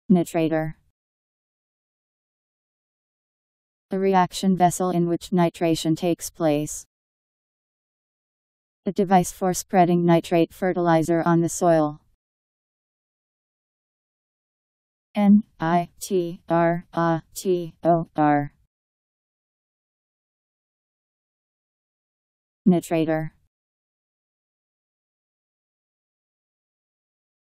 Nitrator. A reaction vessel in which nitration takes place. A device for spreading nitrate fertilizer on the soil. Nitrator. Nitrator.